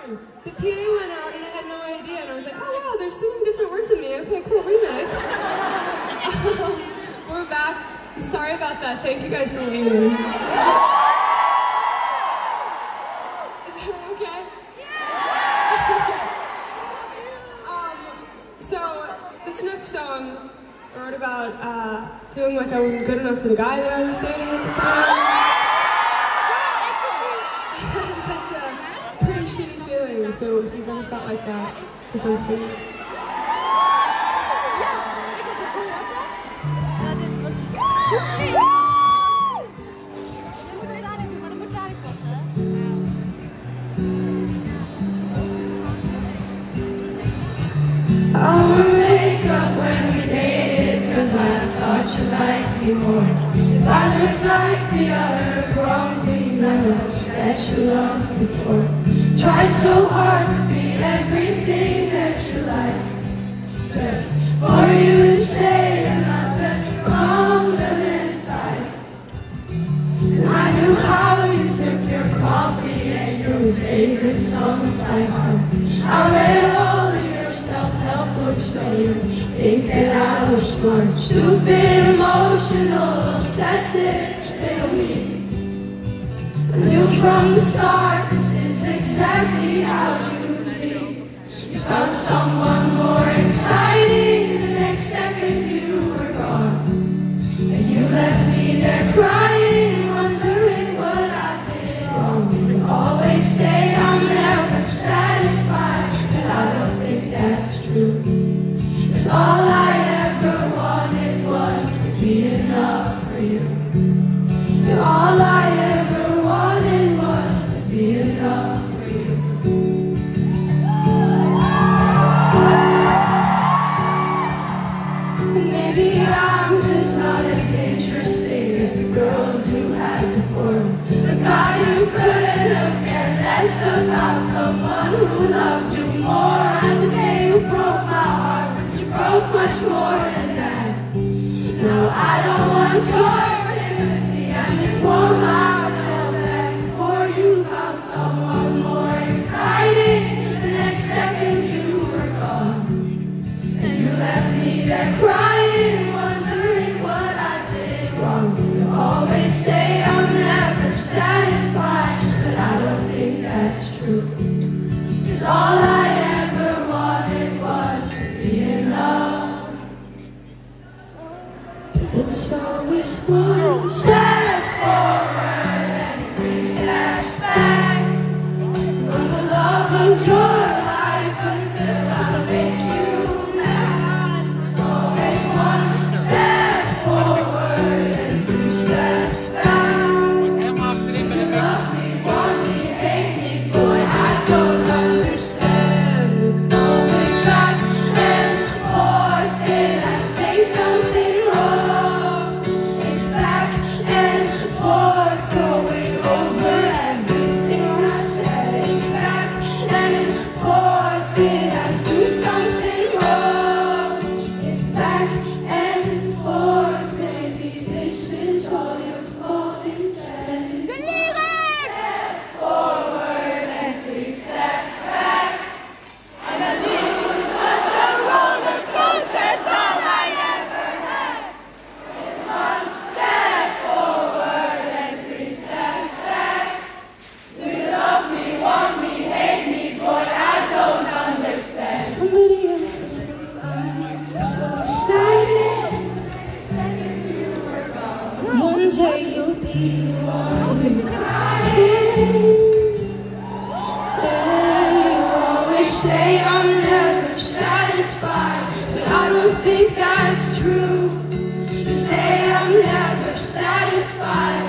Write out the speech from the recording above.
song. The PA went out and I had no idea, and I was like, oh wow, they're singing different words than me. Okay, cool, remix. We're back. I'm sorry about that. Thank you guys for waiting. Is everyone okay? So, this next song I wrote about feeling like I wasn't good enough for the guy that I was dating at the time. That's a pretty shitty feeling, so if you've ever felt like that, this one's for you. I'll wake up when we dated, cause I thought you liked me more. If I looked like the other prom queens I know that you loved before. Tried so hard to be everything that you like, just for you to say I'm not the compliment type. And I knew how you took your coffee and your favorite songs by heart. I read all of your self-help books so you think that I was smart. Stupid, emotional, obsessive little me. I knew from the start this is exactly how you would be. You found someone more exciting, the next second you were gone. And you left me there crying, wondering what I did wrong. You always say I'm never satisfied, but I don't think that's true. Cause all I ever wanted was to be enough for you. And all I ever wanted was to be enough for you. And maybe I'm just not as interesting as the girls you had before. The guy who couldn't have cared less about someone who loved you more. I could say you broke my heart, but you broke much more than that. No, I don't want your sympathy, I just want myself back. Before you found someone more exciting, the next second you were gone. And you left me there crying, wondering what I did wrong. You always say I'm never satisfied, but I don't think that's true. Cause all I ever wanted was to be enough. It's always one step forward and 3 steps back. I'm the love of your life until I make you mad. It's always one step forward and 3 steps back. You love me, want me, hate me, boy, I don't understand. It's always back and forth. Did I say something wrong? It's back and forth, going over everything I said. It's back and forth. Did I do something wrong? It's back and forth. Maybe this is all your fault instead. Step forward and 3 steps back. And I knew that the roller coaster's all I ever had. It's 1 step forward and 3 steps back. Do you love me, want me, hate me, boy, I don't understand. Somebody else was in life, so excited. You were gone. One day you'll be the one who's crying. You always say I'm never satisfied, but I don't think that's true. You say I'm never satisfied,